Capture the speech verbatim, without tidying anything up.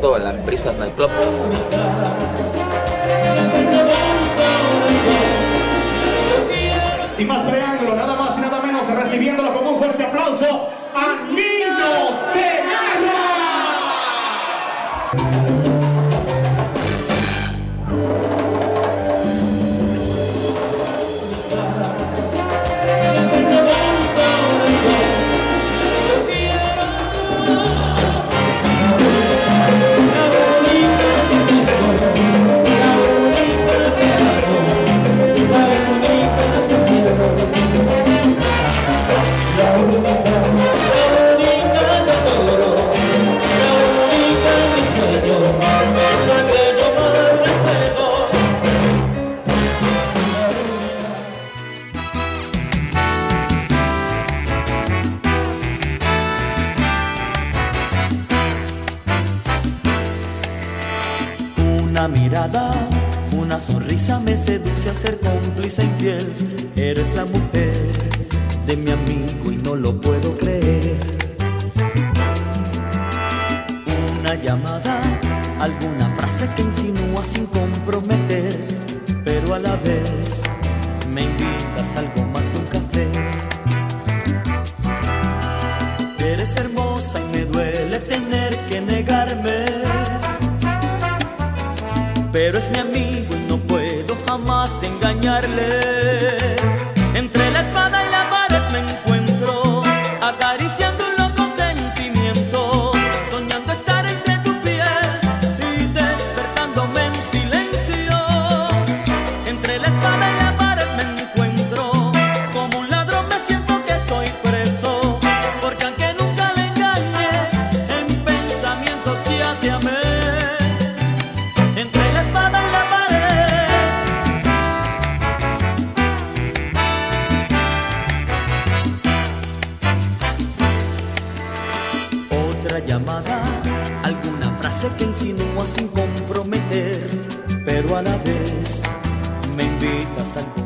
directo a la Brisas Nightclub. Sin más preámbulo, nada más y nada menos, recibiéndolo con un fuerte aplauso a Nino Segarra. Una mirada, una sonrisa me seduce a ser cómplice infiel. Eres la mujer de mi amigo y no lo puedo creer. Una llamada, alguna frase que insinúa sin comprometer, pero a la vez me invitas a algo más que un café. Eres hermosa y me duele tener que negarme, pero es mi amigo y no puedo jamás engañarle. Entre la espada y la pared me encuentro, acariciando un loco sentimiento, soñando estar entre tu piel y despertándome en silencio. Entre la espada y la pared me encuentro, como un ladrón me siento que estoy preso, porque aunque nunca le engañé, en pensamientos ya te amé. Entre la espada y la pared, otra llamada, alguna frase que insinúa sin comprometer, pero a la vez me invitas al